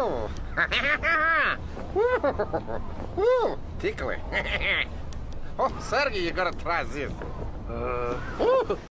Woo! Woo! Tickley. Oh, Sergey, you gotta try this.